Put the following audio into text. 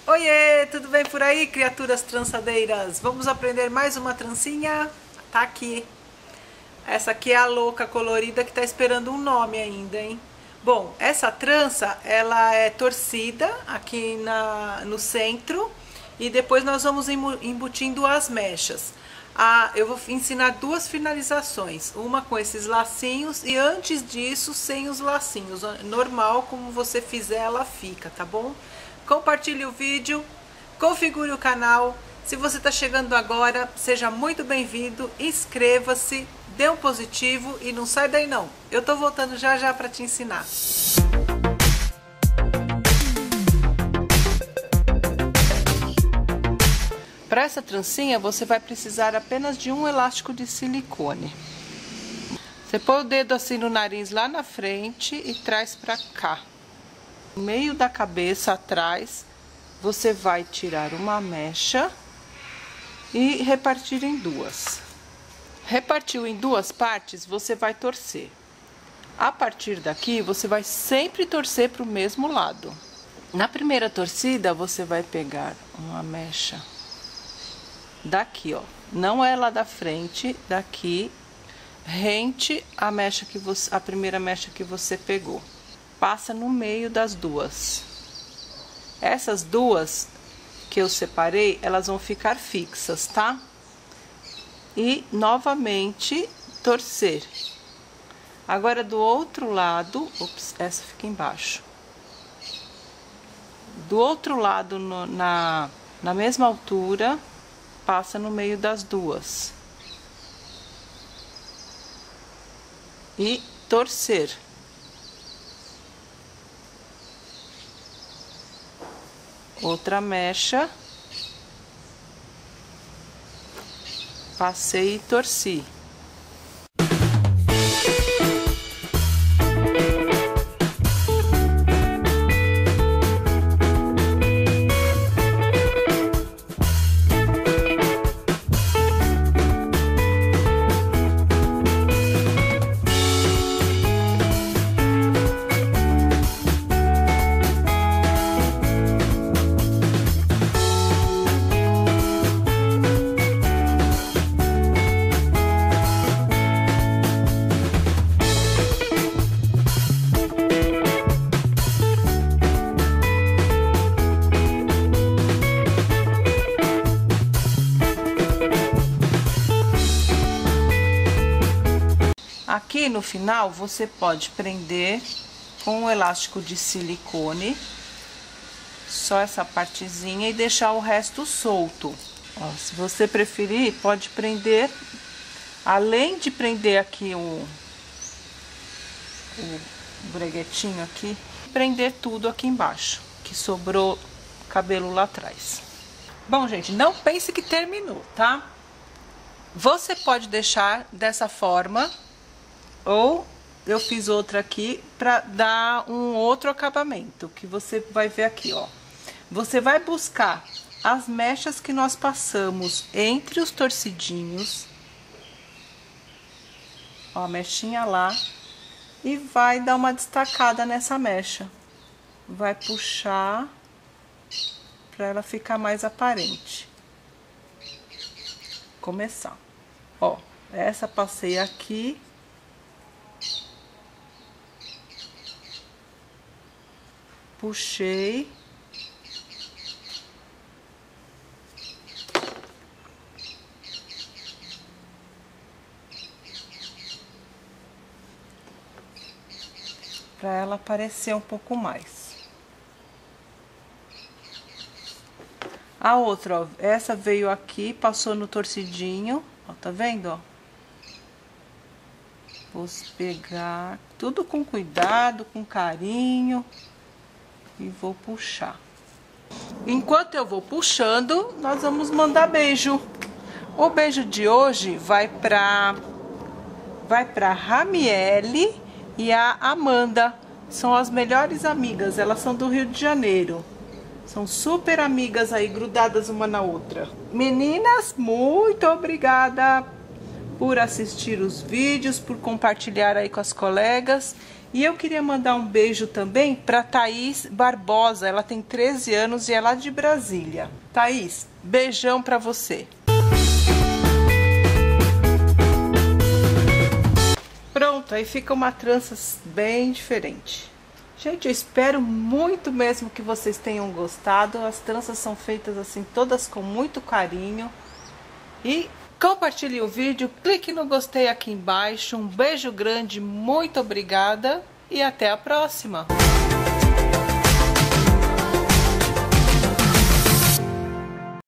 Oiê, tudo bem por aí, criaturas trançadeiras? Vamos aprender mais uma trancinha? Tá aqui. Essa aqui é a louca colorida que tá esperando um nome ainda, hein? Bom, essa trança, ela é torcida aqui no centro e depois nós vamos embutindo as mechas. Eu vou ensinar duas finalizações, uma com esses lacinhos e antes disso sem os lacinhos. Normal, como você fizer, ela fica, tá bom? Compartilhe o vídeo, configure o canal. Se você está chegando agora, seja muito bem-vindo, inscreva-se, dê um positivo e não sai daí não. Eu tô voltando já já para te ensinar. Para essa trancinha, você vai precisar apenas de um elástico de silicone. Você põe o dedo assim no nariz lá na frente e traz para cá. No meio da cabeça atrás, você vai tirar uma mecha e repartir em duas. Repartiu em duas partes, você vai torcer. A partir daqui, você vai sempre torcer para o mesmo lado. Na primeira torcida, você vai pegar uma mecha daqui, ó. Não é lá da frente, daqui, rente a mecha a primeira mecha que você pegou. Passa no meio das duas. Essas duas que eu separei, elas vão ficar fixas, tá? E novamente torcer. Agora do outro lado, ops, essa fica embaixo. Do outro lado, na mesma altura, passa no meio das duas. E torcer. Outra mecha, passei e torci. Aqui no final você pode prender com um elástico de silicone, só essa partezinha, e deixar o resto solto. Ó, se você preferir, pode prender, além de prender aqui o breguetinho aqui, prender tudo aqui embaixo, que sobrou cabelo lá atrás. Bom, gente, não pense que terminou, tá? Você pode deixar dessa forma, ou eu fiz outra aqui para dar um outro acabamento, que você vai ver aqui, ó. Você vai buscar as mechas que nós passamos entre os torcidinhos, ó, a mechinha lá, e vai dar uma destacada nessa mecha. Vai puxar para ela ficar mais aparente. Começar. Ó, essa passei aqui. Puxei. Para ela aparecer um pouco mais. A outra, ó, essa veio aqui, passou no torcidinho, ó, tá vendo, ó? Vou pegar tudo com cuidado, com carinho. E vou puxar. Enquanto eu vou puxando, nós vamos mandar beijo. O beijo de hoje vai para Ramiele e a Amanda. São as melhores amigas, elas são do Rio de Janeiro. São super amigas aí, grudadas uma na outra. Meninas, muito obrigada por assistir os vídeos, por compartilhar aí com as colegas. E eu queria mandar um beijo também para Thaís Barbosa, ela tem 13 anos e é lá de Brasília. Thaís, beijão para você. Pronto, aí fica uma trança bem diferente. Gente, eu espero muito mesmo que vocês tenham gostado. As tranças são feitas assim, todas com muito carinho. E compartilhe o vídeo, clique no gostei aqui embaixo. Um beijo grande, muito obrigada e até a próxima!